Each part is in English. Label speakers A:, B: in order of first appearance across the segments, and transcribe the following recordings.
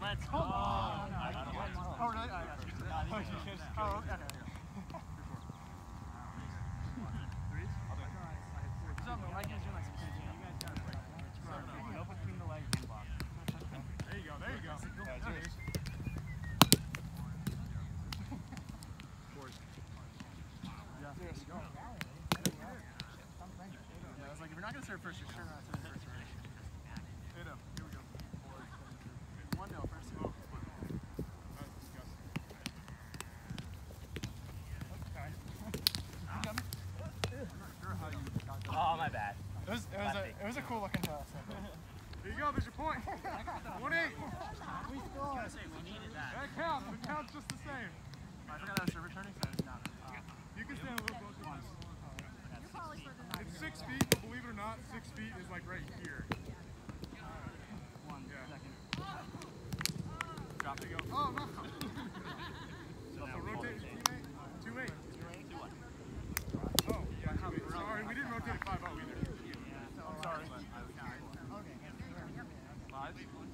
A: Let's go.
B: Oh, really? Oh, okay. Threes? Mikey's doing like some crazy. You guys got it. Go between the legs and the box. There you go, there you go. Cheers. Yeah, there you go. Yeah, I was like, if you're not going to serve first, you're sure not to serve first, right? Here we go. 1-0 first. Oh. That's disgusting. Okay. You got me? I'm not sure how you got that.
A: Oh, my bad.
B: It was a cool looking toss. There you go, there's your point. 1-8. We scored. I was gonna say, we needed that. That counts. It counts just the same. I forgot I was serve returning, so I didn't know. You can stand a little closer. It's 6 feet, but believe it or not, 6 feet is like right here. Drop it, go. Oh, no. So rotate your teammate. 2-8. Oh, yeah, 2-8. Sorry, we didn't rotate it 5-0 either. I'm sorry. Five?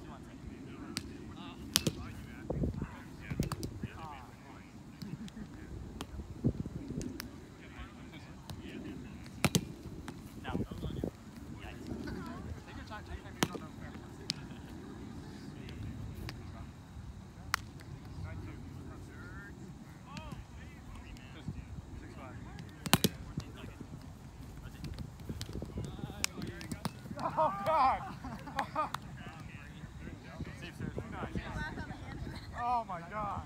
B: Oh, God! Oh, my God.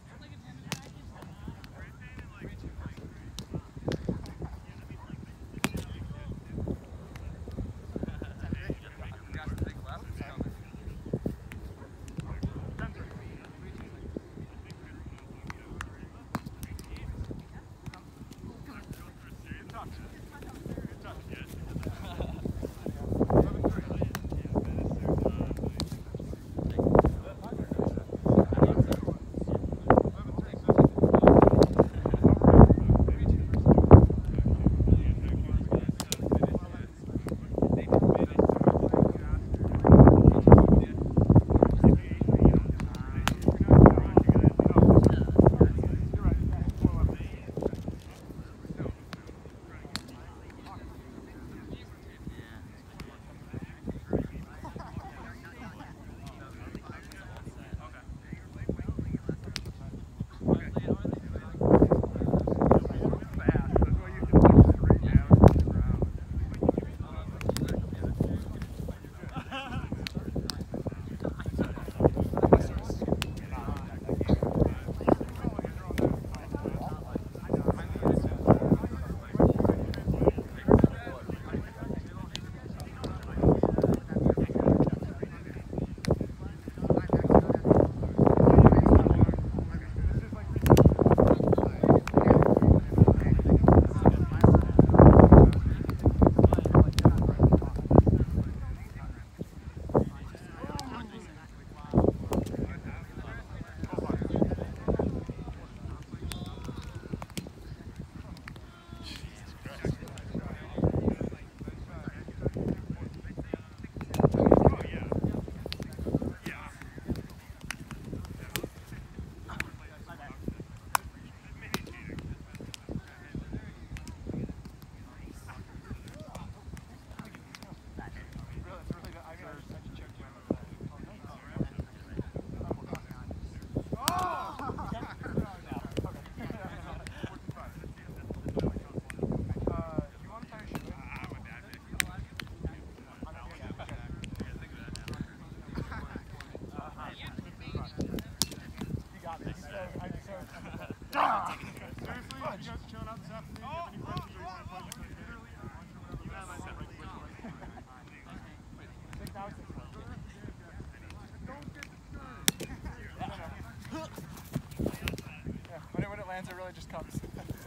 B: When it lands, it really just comes.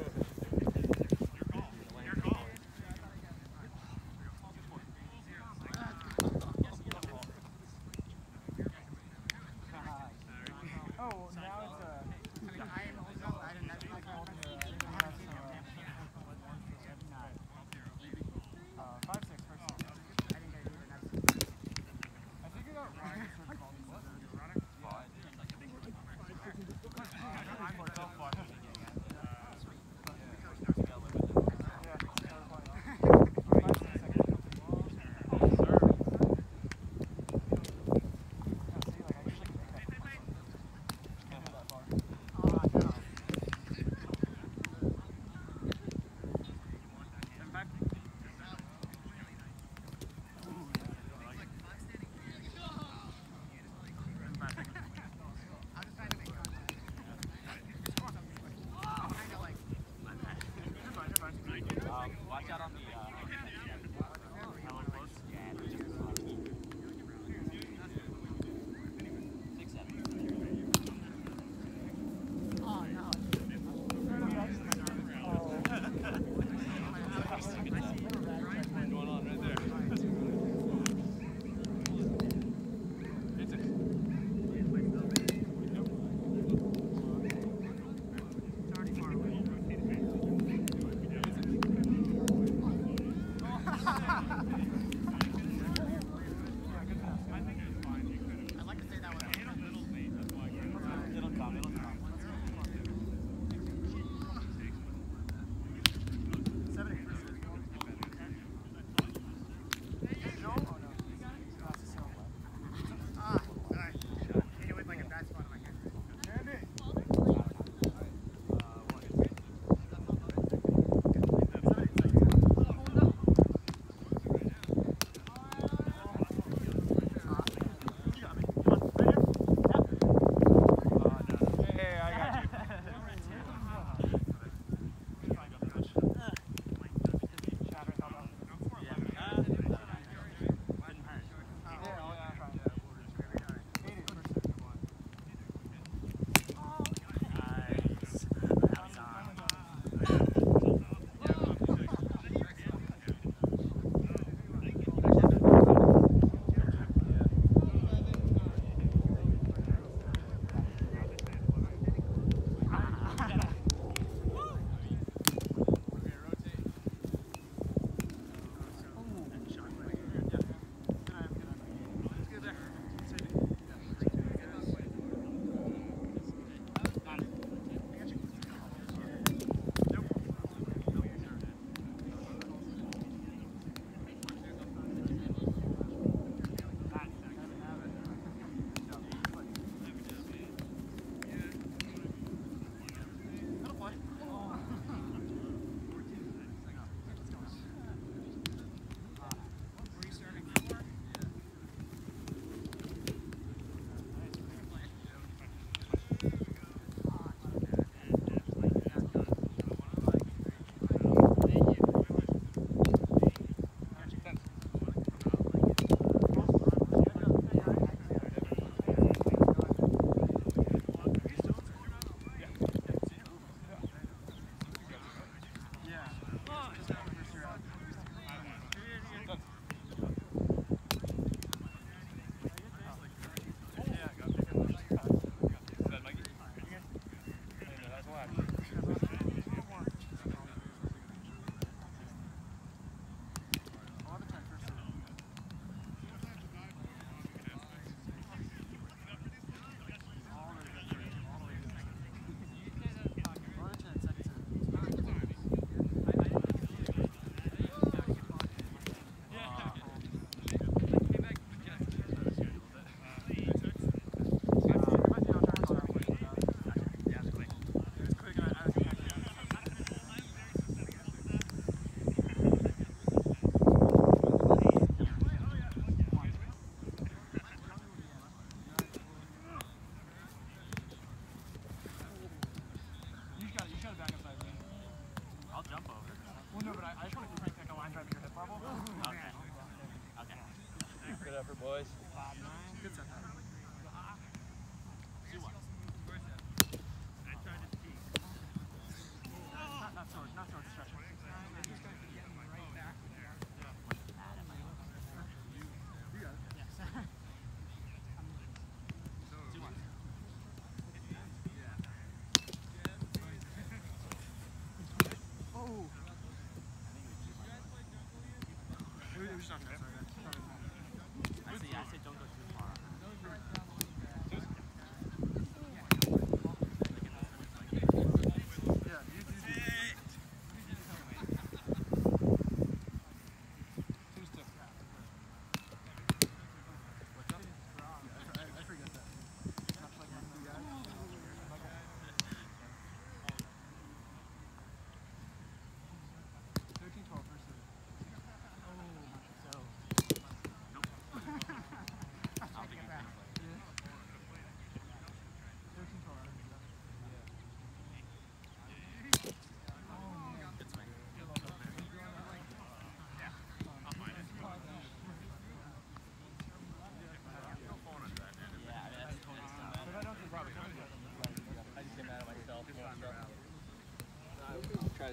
B: Oh, now it's I think I got Ryan.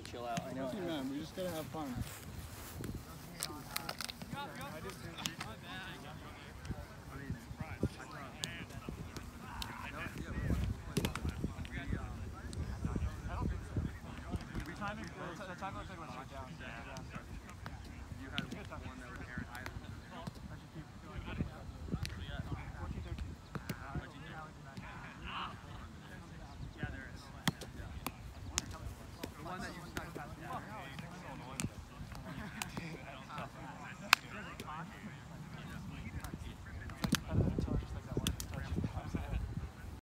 A: chill out. I know.
C: Man, we just gotta have fun.
B: The time looks like it went down.